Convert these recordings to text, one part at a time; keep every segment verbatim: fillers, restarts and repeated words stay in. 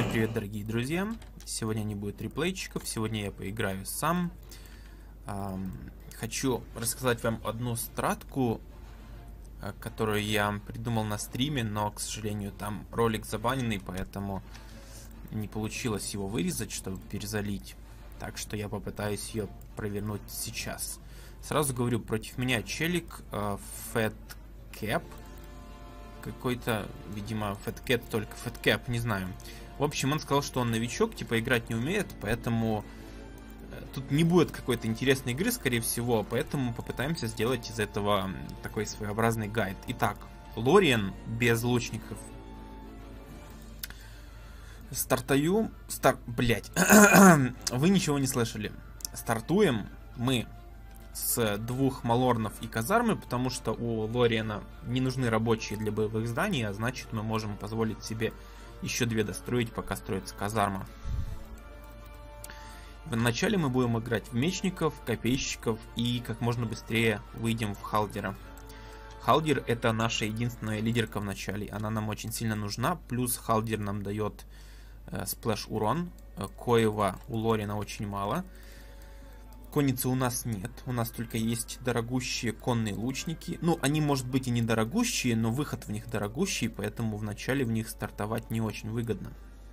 Всем привет, дорогие друзья! Сегодня не будет реплейчиков, сегодня я поиграю сам. Эм, хочу рассказать вам одну стратку, которую я придумал на стриме, но, к сожалению, там ролик забаненный, поэтому не получилось его вырезать, чтобы перезалить. Так что я попытаюсь ее провернуть сейчас. Сразу говорю, против меня челик э, FatCap. Какой-то, видимо, FatCat, только FatCap, не знаю. В общем, он сказал, что он новичок, типа играть не умеет, поэтому тут не будет какой-то интересной игры, скорее всего, поэтому попытаемся сделать из этого такой своеобразный гайд. Итак, Лориен без лучников. Стартую... Стар... Блять. Вы ничего не слышали. Стартуем мы с двух малорнов и казармы, потому что у Лориена не нужны рабочие для боевых зданий, а значит мы можем позволить себе еще две достроить, пока строится казарма. Вначале мы будем играть в мечников, копейщиков и как можно быстрее выйдем в Халдера. Халдер — это наша единственная лидерка в начале, она нам очень сильно нужна, плюс Халдер нам дает э, сплэш урон, коего у Лориена очень мало. Конницы у нас нет, у нас только есть дорогущие конные лучники. Ну, они, может быть, и не дорогущие, но выход в них дорогущий, поэтому вначале в них стартовать не очень выгодно.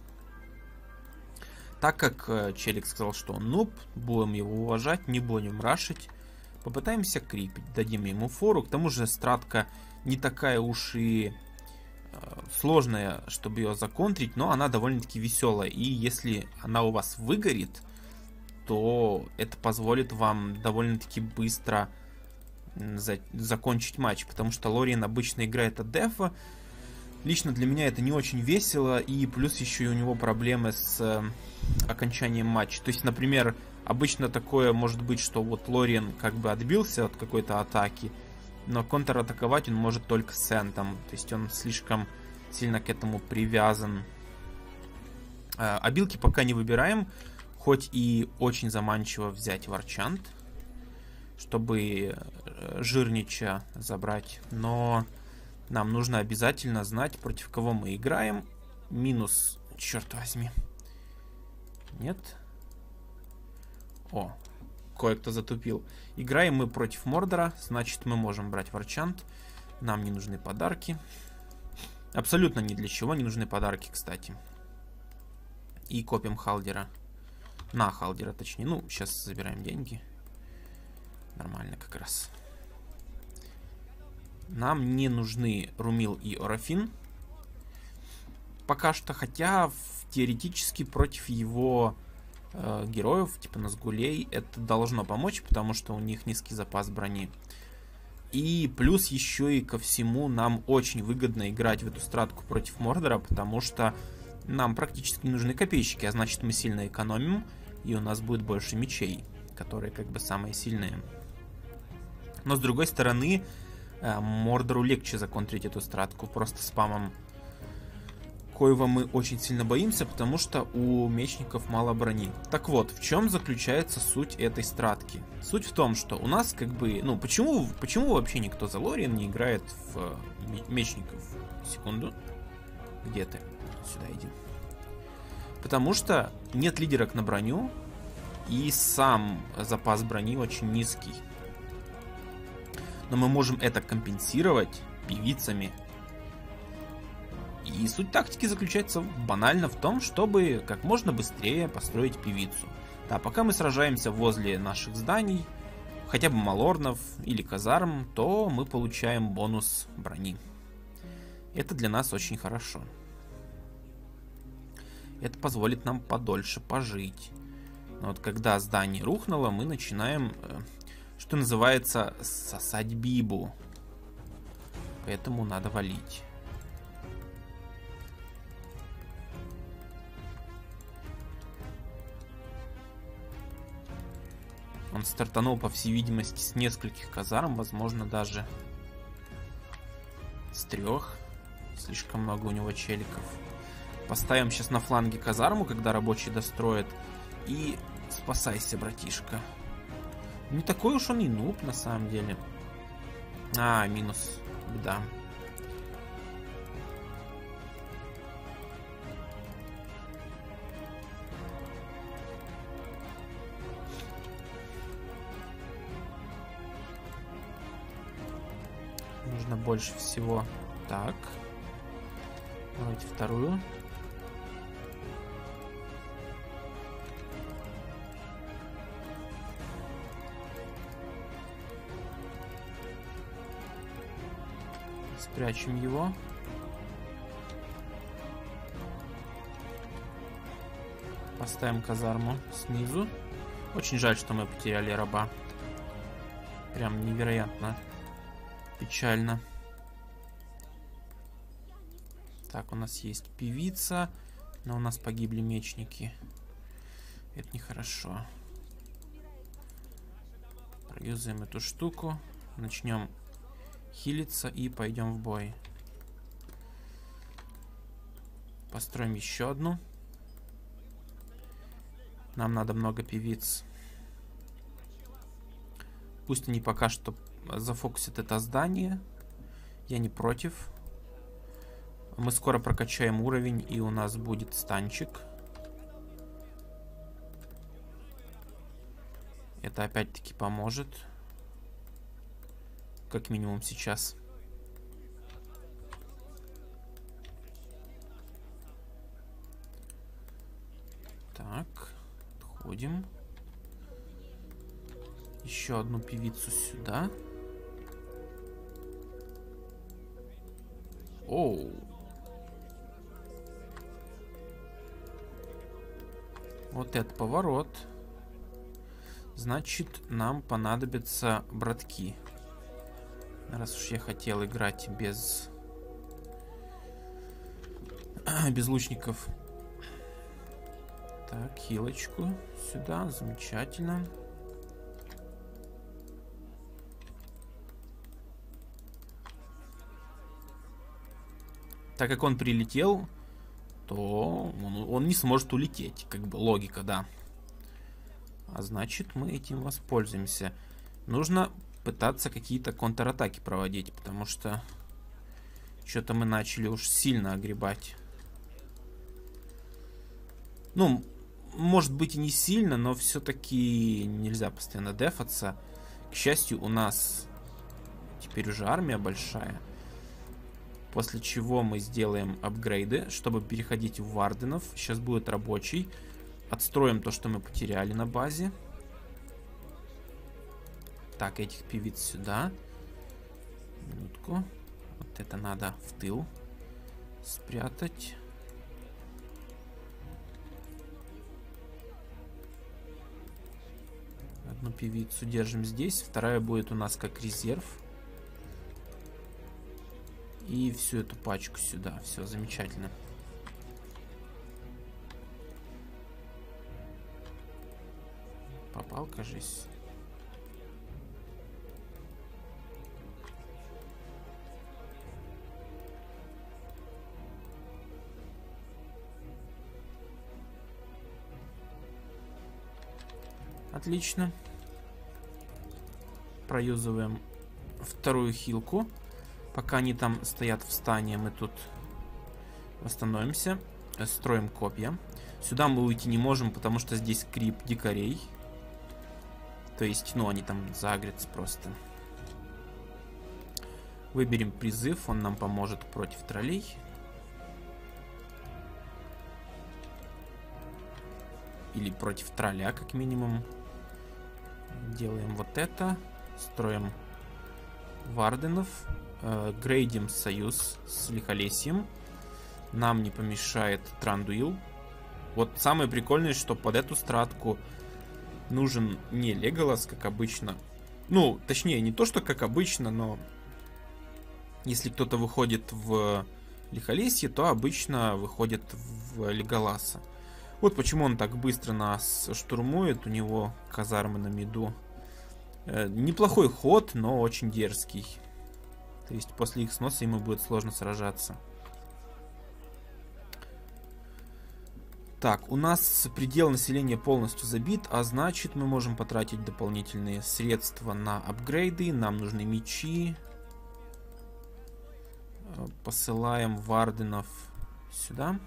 Так как э, челик сказал, что он нуб, будем его уважать, не будем рашить. Попытаемся крипить, дадим ему фору. К тому же стратка не такая уж и э, сложная, чтобы ее законтрить, но она довольно-таки веселая. И если она у вас выгорит, то это позволит вам довольно-таки быстро за закончить матч, потому что Лориен обычно играет от дефа. Лично для меня это не очень весело, и плюс еще и у него проблемы с э, окончанием матча. То есть, например, обычно такое может быть, что вот Лориен как бы отбился от какой-то атаки, но контратаковать он может только с Сентом, то есть он слишком сильно к этому привязан. Э, обилки пока не выбираем. Хоть и очень заманчиво взять варчант, чтобы жирнича забрать, но нам нужно обязательно знать, против кого мы играем. Минус, черт возьми. Нет? О, кое-кто затупил. Играем мы против Мордора, значит мы можем брать варчант. Нам не нужны подарки. Абсолютно ни для чего не нужны подарки, кстати. И копим Халдера. На Халдера, точнее. Ну, сейчас забираем деньги. Нормально как раз. Нам не нужны Румил и Орафин. Пока что, хотя теоретически против его э, героев, типа Назгулей, это должно помочь, потому что у них низкий запас брони. И плюс еще и ко всему нам очень выгодно играть в эту стратку против Мордора, потому что нам практически не нужны копейщики, а значит мы сильно экономим, и у нас будет больше мечей, которые как бы самые сильные. Но с другой стороны, Мордору легче законтрить эту стратку просто спамом, коего мы очень сильно боимся, потому что у мечников мало брони. Так вот, в чем заключается суть этой стратки? Суть в том, что у нас как бы... Ну, почему, почему вообще никто за Лориен не играет в мечников? Секунду. Где ты? Сюда иди. Потому что нет лидерок на броню, и сам запас брони очень низкий. Но мы можем это компенсировать певицами. И суть тактики заключается банально в том, чтобы как можно быстрее построить певицу. Да, пока мы сражаемся возле наших зданий, хотя бы малорнов или казарм, то мы получаем бонус брони. Это для нас очень хорошо. Это позволит нам подольше пожить. Но вот когда здание рухнуло, мы начинаем, что называется, сосать бибу. Поэтому надо валить. Он стартанул, по всей видимости, с нескольких казарм, возможно, даже с трех. Слишком много у него челиков. Поставим сейчас на фланге казарму, когда рабочие достроят. И спасайся, братишка. Не такой уж он и нуб, на самом деле. А, минус. Беда. Нужно больше всего. Так. Давайте вторую. Спрячем его. Поставим казарму снизу. Очень жаль, что мы потеряли раба. Прям невероятно печально. Так, у нас есть певица, но у нас погибли мечники. Это нехорошо. Проюзаем эту штуку. Начнем хилиться и пойдем в бой. Построим еще одну. Нам надо много певиц. Пусть они пока что зафокусят это здание. Я не против. Мы скоро прокачаем уровень, и у нас будет станчик. Это опять-таки поможет. Как минимум сейчас. Так, отходим. Еще одну певицу сюда. Оу. Вот это поворот. Значит, нам понадобятся братки. Раз уж я хотел играть без... без лучников. Так, хилочку сюда. Замечательно. Так как он прилетел, то он, он не сможет улететь. Как бы логика, да. А значит, мы этим воспользуемся. Нужно пытаться какие-то контратаки проводить, потому что что-то мы начали уж сильно огребать. Ну, может быть и не сильно, но все-таки нельзя постоянно дефаться. К счастью, у нас теперь уже армия большая. После чего мы сделаем апгрейды, чтобы переходить в варденов. Сейчас будет рабочий. Отстроим то, что мы потеряли на базе. Так, этих певиц сюда. Минутку. Вот это надо в тыл спрятать. Одну певицу держим здесь. Вторая будет у нас как резерв. И всю эту пачку сюда. Все замечательно. Попал, кажись. Отлично. Проюзываем вторую хилку. Пока они там стоят в стане, мы тут восстановимся. Строим копья. Сюда мы уйти не можем, потому что здесь крип дикарей. То есть, ну, они там загрятся просто. Выберем призыв, он нам поможет против троллей. Или против тролля, как минимум. Делаем вот это. Строим варденов. Э, грейдим союз с Лихолесьем. Нам не помешает Трандуил. Вот самое прикольное, что под эту стратку нужен не Леголас, как обычно. Ну, точнее, не то, что как обычно, но если кто-то выходит в Лихолесье, то обычно выходит в Леголаса. Вот почему он так быстро нас штурмует. У него казармы на миду. Э, неплохой ход, но очень дерзкий. То есть после их сноса ему будет сложно сражаться. Так, у нас предел населения полностью забит, а значит мы можем потратить дополнительные средства на апгрейды. Нам нужны мечи. Посылаем варденов сюда.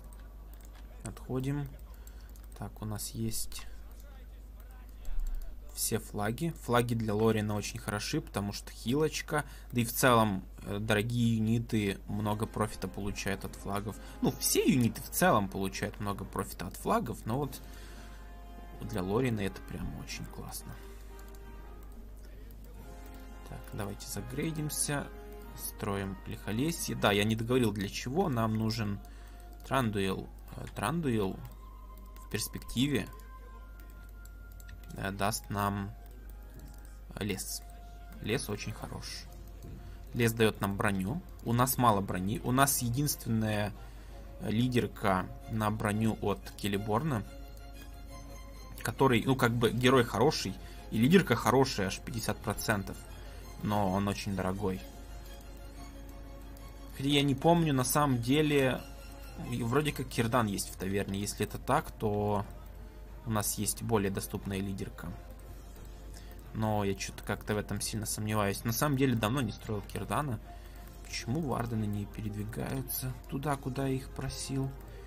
Отходим. Так, у нас есть все флаги. Флаги для Лориена очень хороши, потому что хилочка. Да и в целом дорогие юниты много профита получают от флагов. Ну, все юниты в целом получают много профита от флагов, но вот для Лориена это прям очень классно. Так, давайте загрейдимся. Строим лихолесье. Да, я не договорил для чего. Нам нужен Трандуил. Трандуил в перспективе даст нам лес. Лес очень хорош. Лес дает нам броню. У нас мало брони. У нас единственная лидерка на броню от Келеборна, который, ну, как бы герой хороший, и лидерка хорошая, аж пятьдесят процентов. Но он очень дорогой. Хотя я не помню, на самом деле, вроде как Кирдан есть в таверне. Если это так, то у нас есть более доступная лидерка. Но я что-то как-то в этом сильно сомневаюсь. На самом деле давно не строил Кирдана. Почему вардены не передвигаются туда, куда я их просил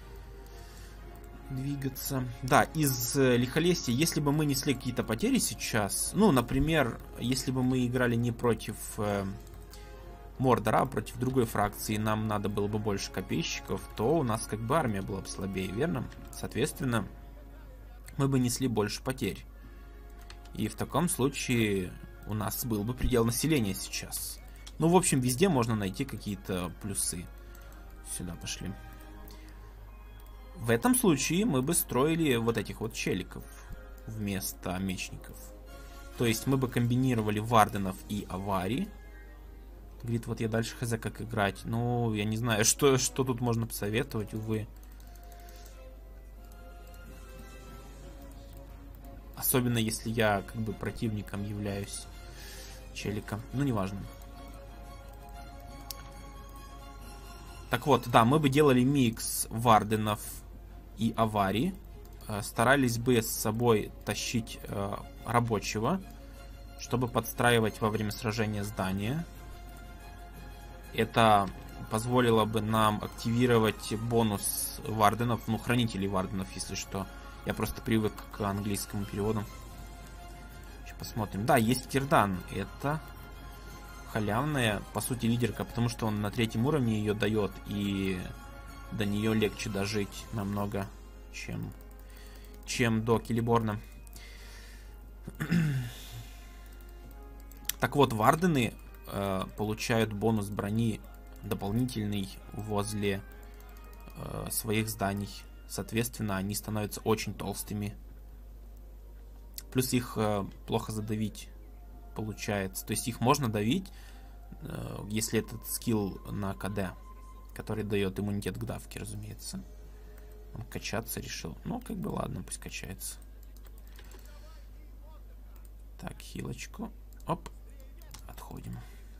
двигаться? Да, из лихолесья, если бы мы несли какие-то потери сейчас, ну, например, если бы мы играли не против э, Мордора, а против другой фракции, нам надо было бы больше копейщиков, то у нас как бы армия была бы слабее, верно? Соответственно, мы бы несли больше потерь. И в таком случае у нас был бы предел населения сейчас. Ну, в общем, везде можно найти какие-то плюсы. Сюда пошли. В этом случае мы бы строили вот этих вот челиков вместо мечников. То есть мы бы комбинировали варденов и авари. Говорит, вот я дальше хз как играть. Ну, я не знаю, что, что тут можно посоветовать, увы. Особенно если я как бы противником являюсь челика. Ну, неважно. Так вот, да, мы бы делали микс варденов и авари. Старались бы с собой тащить э, рабочего, чтобы подстраивать во время сражения здания. Это позволило бы нам активировать бонус варденов, ну, хранителей варденов, если что. Я просто привык к английскому переводу. Сейчас посмотрим. Да, есть Кирдан. Это халявная, по сути, лидерка, потому что он на третьем уровне ее дает, и до нее легче дожить намного, чем, чем до Келеборна. Так вот, вардены э, получают бонус брони дополнительный возле э, своих зданий. Соответственно, они становятся очень толстыми. Плюс их э, плохо задавить получается. То есть их можно давить, э, если этот скилл на КД, который дает иммунитет к давке, разумеется. Он качаться решил. Ну, как бы ладно, пусть качается. Так, хилочку. Оп. Отходим.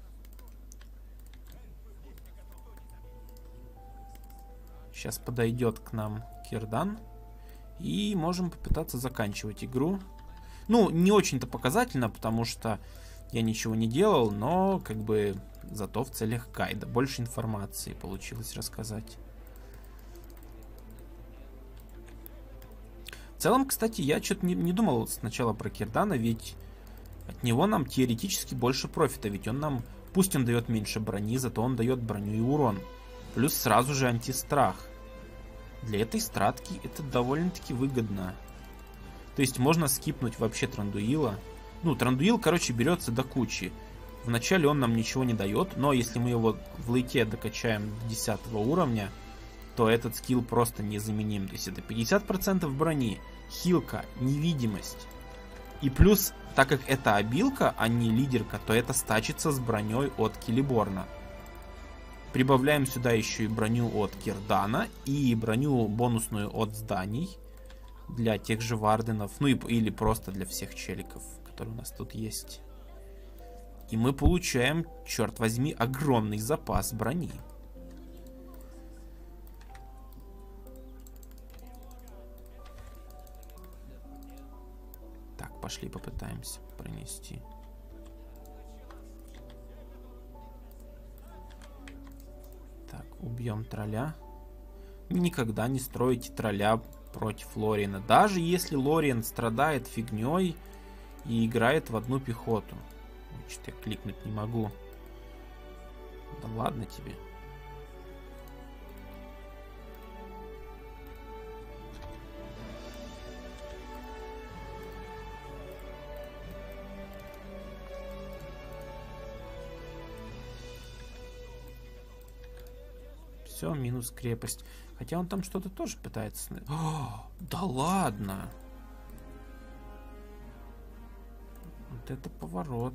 Сейчас подойдет к нам Кирдан. И можем попытаться заканчивать игру. Ну, не очень-то показательно, потому что я ничего не делал, но как бы зато в целях гайда. Больше информации получилось рассказать. В целом, кстати, я что-то не, не думал сначала про Кирдана, ведь от него нам теоретически больше профита. Ведь он нам, пусть он дает меньше брони, зато он дает броню и урон. Плюс сразу же антистрах. Для этой стратки это довольно-таки выгодно. То есть можно скипнуть вообще Трандуила. Ну, Трандуил, короче, берется до кучи. Вначале он нам ничего не дает, но если мы его в лейте докачаем до десятого уровня, то этот скилл просто незаменим. То есть это пятьдесят процентов брони, хилка, невидимость. И плюс, так как это обилка, а не лидерка, то это стачится с броней от Келеборна. Прибавляем сюда еще и броню от Кирдана и броню бонусную от зданий для тех же варденов, ну и, или просто для всех челиков, которые у нас тут есть. И мы получаем, черт возьми, огромный запас брони. Так, пошли попытаемся пронести. Так, убьем тролля. Никогда не стройте тролля против Лориена. Даже если Лориен страдает фигней и играет в одну пехоту. Что-то я кликнуть не могу. Да ладно тебе. Все, минус крепость. Хотя он там что-то тоже пытается... О, да ладно! Вот это поворот.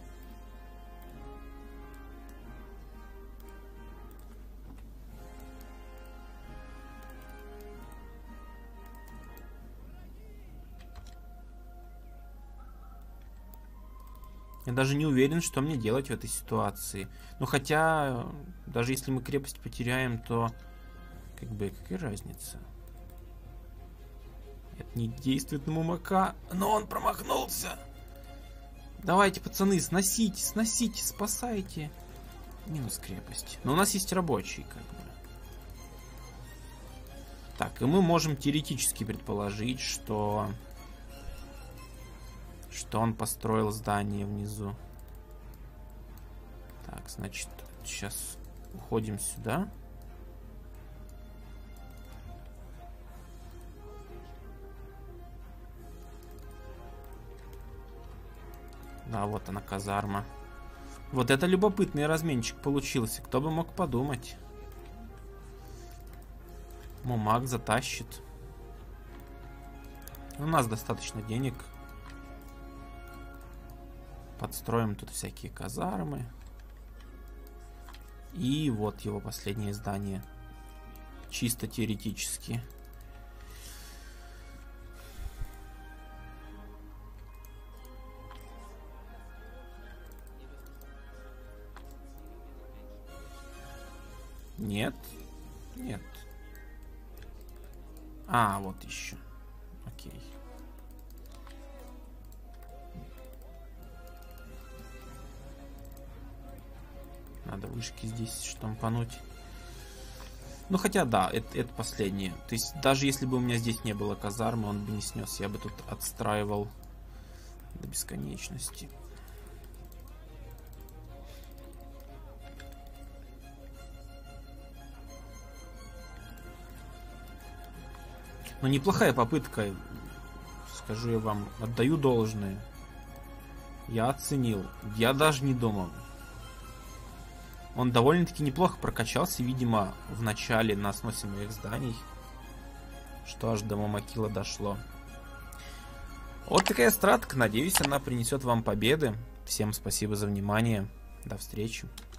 Я даже не уверен, что мне делать в этой ситуации. Ну, хотя, даже если мы крепость потеряем, то... Как бы, какая разница? Это не действует на Мумака, но он промахнулся. Давайте, пацаны, сносите, сносите, спасайте. Минус крепость. Но у нас есть рабочий, как бы. Так, и мы можем теоретически предположить, что... Что он построил здание внизу. Так, значит, сейчас уходим сюда. Да, вот она, казарма. Вот это любопытный разменчик получился. Кто бы мог подумать. Мумак затащит. У нас достаточно денег. Подстроим тут всякие казармы. И вот его последнее здание. Чисто теоретически. Нет. Нет. А, вот еще. Окей. Надо вышки здесь штампануть. Ну, хотя, да, это, это последнее. То есть, даже если бы у меня здесь не было казармы, он бы не снес. Я бы тут отстраивал до бесконечности. Ну, неплохая попытка. Скажу я вам, отдаю должное. Я оценил. Я даже не думал. Он довольно-таки неплохо прокачался, видимо, в начале на сносе моих зданий. Что аж до Мумакила дошло. Вот такая стратка. Надеюсь, она принесет вам победы. Всем спасибо за внимание. До встречи.